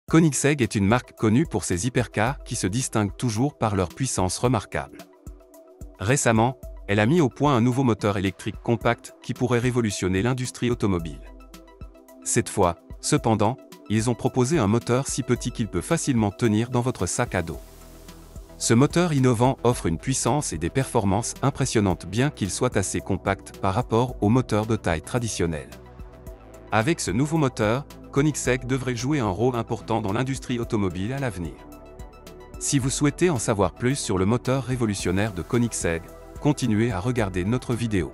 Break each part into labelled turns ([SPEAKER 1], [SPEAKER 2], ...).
[SPEAKER 1] Koenigsegg est une marque connue pour ses hypercars qui se distinguent toujours par leur puissance remarquable. Récemment, elle a mis au point un nouveau moteur électrique compact qui pourrait révolutionner l'industrie automobile. Cette fois, cependant, ils ont proposé un moteur si petit qu'il peut facilement tenir dans votre sac à dos. Ce moteur innovant offre une puissance et des performances impressionnantes bien qu'il soit assez compact par rapport aux moteurs de taille traditionnelle. Avec ce nouveau moteur, Koenigsegg devrait jouer un rôle important dans l'industrie automobile à l'avenir. Si vous souhaitez en savoir plus sur le moteur révolutionnaire de Koenigsegg, continuez à regarder notre vidéo.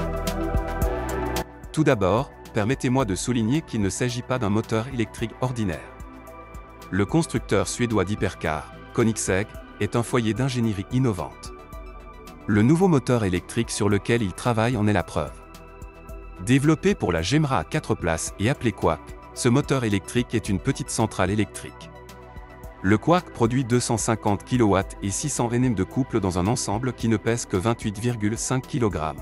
[SPEAKER 1] Tout d'abord, permettez-moi de souligner qu'il ne s'agit pas d'un moteur électrique ordinaire. Le constructeur suédois d'hypercars, Koenigsegg, est un foyer d'ingénierie innovante. Le nouveau moteur électrique sur lequel il travaille en est la preuve. Développé pour la Gemera à 4 places et appelé Quark, ce moteur électrique est une petite centrale électrique. Le Quark produit 250 kW et 600 Nm de couple dans un ensemble qui ne pèse que 28,5 kg.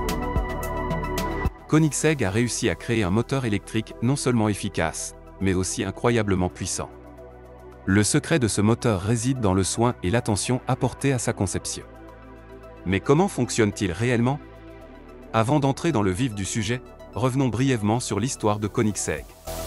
[SPEAKER 1] Koenigsegg a réussi à créer un moteur électrique non seulement efficace, mais aussi incroyablement puissant. Le secret de ce moteur réside dans le soin et l'attention apportés à sa conception. Mais comment fonctionne-t-il réellement? Avant d'entrer dans le vif du sujet, revenons brièvement sur l'histoire de Koenigsegg.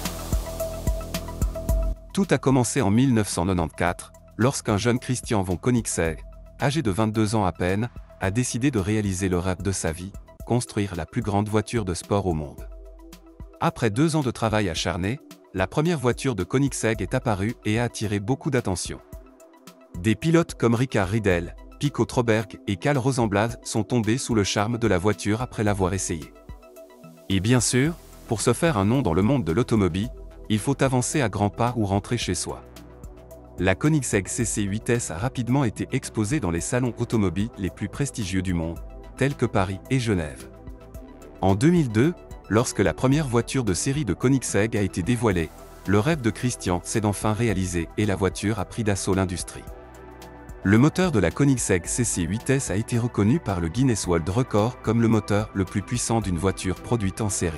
[SPEAKER 1] Tout a commencé en 1994, lorsqu'un jeune Christian von Koenigsegg, âgé de 22 ans à peine, a décidé de réaliser le rêve de sa vie, construire la plus grande voiture de sport au monde. Après 2 ans de travail acharné, la première voiture de Koenigsegg est apparue et a attiré beaucoup d'attention. Des pilotes comme Richard Riedel, Pico Troberg et Karl Rosenblad sont tombés sous le charme de la voiture après l'avoir essayée. Et bien sûr, pour se faire un nom dans le monde de l'automobile, il faut avancer à grands pas ou rentrer chez soi. La Koenigsegg CC8S a rapidement été exposée dans les salons automobiles les plus prestigieux du monde, tels que Paris et Genève. En 2002, lorsque la première voiture de série de Koenigsegg a été dévoilée, le rêve de Christian s'est enfin réalisé et la voiture a pris d'assaut l'industrie. Le moteur de la Koenigsegg CC8S a été reconnu par le Guinness World Record comme le moteur le plus puissant d'une voiture produite en série.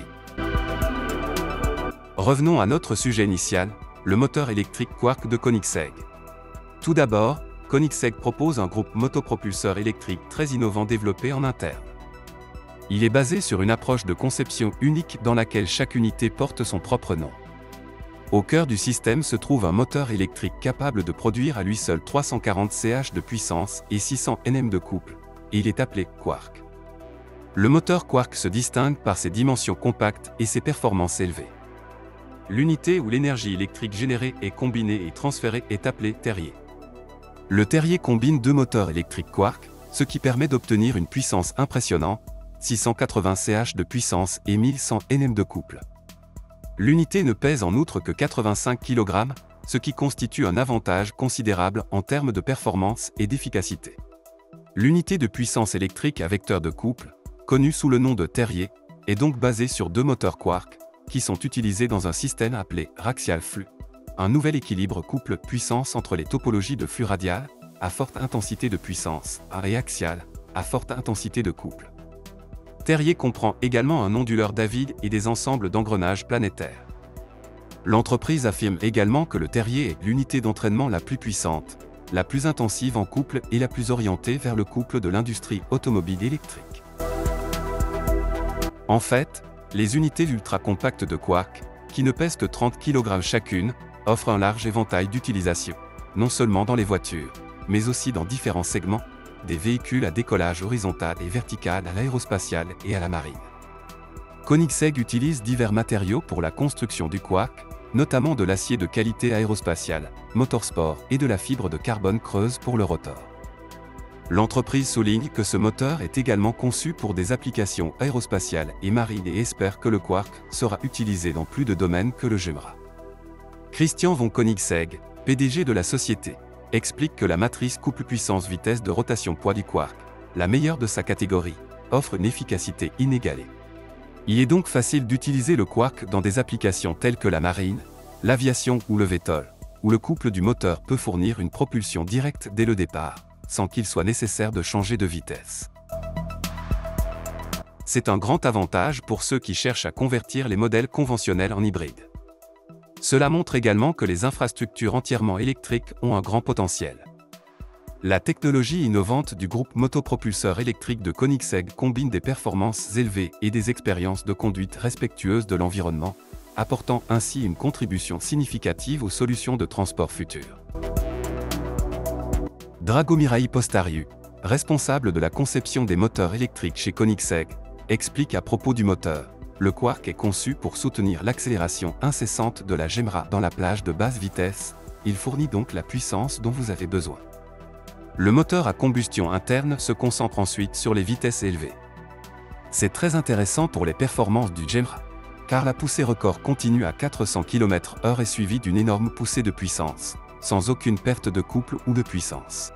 [SPEAKER 1] Revenons à notre sujet initial, le moteur électrique Quark de Koenigsegg. Tout d'abord, Koenigsegg propose un groupe motopropulseur électrique très innovant développé en interne. Il est basé sur une approche de conception unique dans laquelle chaque unité porte son propre nom. Au cœur du système se trouve un moteur électrique capable de produire à lui seul 340 Ch de puissance et 600 Nm de couple, et il est appelé Quark. Le moteur Quark se distingue par ses dimensions compactes et ses performances élevées. L'unité où l'énergie électrique générée est combinée et transférée est appelée terrier. Le terrier combine 2 moteurs électriques Quark, ce qui permet d'obtenir une puissance impressionnante, 680 Ch de puissance et 1100 Nm de couple. L'unité ne pèse en outre que 85 kg, ce qui constitue un avantage considérable en termes de performance et d'efficacité. L'unité de puissance électrique à vecteur de couple, connue sous le nom de terrier, est donc basée sur 2 moteurs Quark, qui sont utilisés dans un système appelé Raxial Flux, un nouvel équilibre couple-puissance entre les topologies de flux radial, à forte intensité de puissance, et axial, à forte intensité de couple. Terrier comprend également un onduleur David et des ensembles d'engrenages planétaires. L'entreprise affirme également que le terrier est l'unité d'entraînement la plus puissante, la plus intensive en couple et la plus orientée vers le couple de l'industrie automobile électrique. En fait, les unités ultra-compactes de Quark, qui ne pèsent que 30 kg chacune, offrent un large éventail d'utilisation, non seulement dans les voitures, mais aussi dans différents segments, des véhicules à décollage horizontal et vertical à l'aérospatiale et à la marine. Koenigsegg utilise divers matériaux pour la construction du Quark, notamment de l'acier de qualité aérospatiale, motorsport et de la fibre de carbone creuse pour le rotor. L'entreprise souligne que ce moteur est également conçu pour des applications aérospatiales et marines et espère que le Quark sera utilisé dans plus de domaines que le Gemera. Christian von Koenigsegg, PDG de la société, explique que la matrice couple puissance-vitesse de rotation-poids du Quark, la meilleure de sa catégorie, offre une efficacité inégalée. Il est donc facile d'utiliser le Quark dans des applications telles que la marine, l'aviation ou le VTOL, où le couple du moteur peut fournir une propulsion directe dès le départ, sans qu'il soit nécessaire de changer de vitesse. C'est un grand avantage pour ceux qui cherchent à convertir les modèles conventionnels en hybride. Cela montre également que les infrastructures entièrement électriques ont un grand potentiel. La technologie innovante du groupe motopropulseur électrique de Koenigsegg combine des performances élevées et des expériences de conduite respectueuses de l'environnement, apportant ainsi une contribution significative aux solutions de transport futures. Dragomirai Postariu, responsable de la conception des moteurs électriques chez Koenigsegg, explique à propos du moteur. Le Quark est conçu pour soutenir l'accélération incessante de la Gemra dans la plage de basse vitesse, il fournit donc la puissance dont vous avez besoin. Le moteur à combustion interne se concentre ensuite sur les vitesses élevées. C'est très intéressant pour les performances du Gemra, car la poussée record continue à 400 km/h est suivie d'une énorme poussée de puissance, sans aucune perte de couple ou de puissance.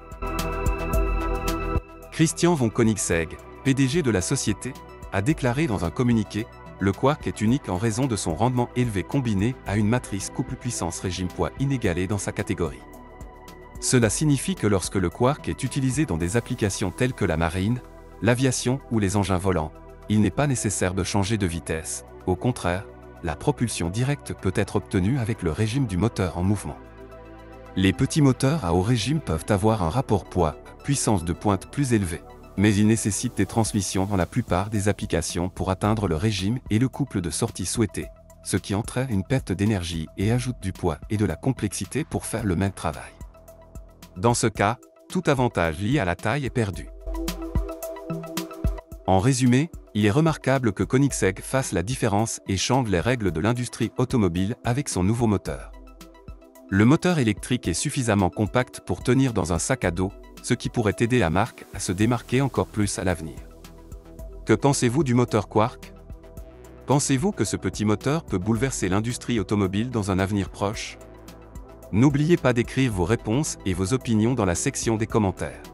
[SPEAKER 1] Christian von Koenigsegg, PDG de la société, a déclaré dans un communiqué: le Quark est unique en raison de son rendement élevé combiné à une matrice couple-puissance-régime-poids inégalée dans sa catégorie. Cela signifie que lorsque le Quark est utilisé dans des applications telles que la marine, l'aviation ou les engins volants, il n'est pas nécessaire de changer de vitesse. Au contraire, la propulsion directe peut être obtenue avec le régime du moteur en mouvement. Les petits moteurs à haut régime peuvent avoir un rapport poids-puissance de pointe plus élevé, mais ils nécessitent des transmissions dans la plupart des applications pour atteindre le régime et le couple de sortie souhaité, ce qui entraîne une perte d'énergie et ajoute du poids et de la complexité pour faire le même travail. Dans ce cas, tout avantage lié à la taille est perdu. En résumé, il est remarquable que Koenigsegg fasse la différence et change les règles de l'industrie automobile avec son nouveau moteur. Le moteur électrique est suffisamment compact pour tenir dans un sac à dos, ce qui pourrait aider la marque à se démarquer encore plus à l'avenir. Que pensez-vous du moteur Quark? Pensez-vous que ce petit moteur peut bouleverser l'industrie automobile dans un avenir proche? N'oubliez pas d'écrire vos réponses et vos opinions dans la section des commentaires.